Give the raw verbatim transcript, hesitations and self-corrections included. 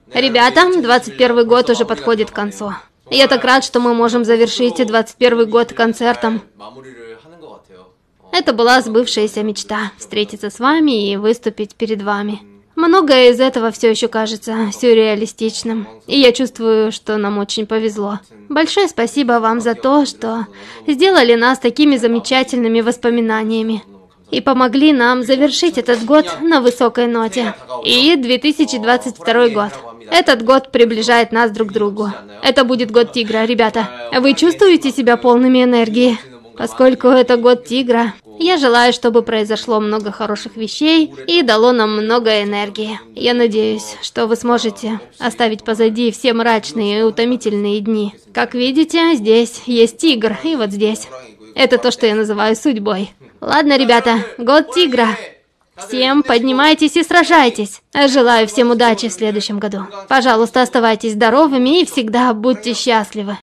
Ребята, двадцать первый год уже подходит к концу. Я так рад, что мы можем завершить двадцать первый год концертом. Это была сбывшаяся мечта – встретиться с вами и выступить перед вами. Многое из этого все еще кажется сюрреалистичным, и я чувствую, что нам очень повезло. Большое спасибо вам за то, что сделали нас такими замечательными воспоминаниями и помогли нам завершить этот год на высокой ноте. И две тысячи двадцать второй год. Этот год приближает нас друг к другу. Это будет год тигра, ребята. Вы чувствуете себя полными энергии? Поскольку это год тигра, я желаю, чтобы произошло много хороших вещей и дало нам много энергии. Я надеюсь, что вы сможете оставить позади все мрачные и утомительные дни. Как видите, здесь есть тигр, и вот здесь. Это то, что я называю судьбой. Ладно, ребята, год тигра. Всем поднимайтесь и сражайтесь. Желаю всем удачи в следующем году. Пожалуйста, оставайтесь здоровыми и всегда будьте счастливы.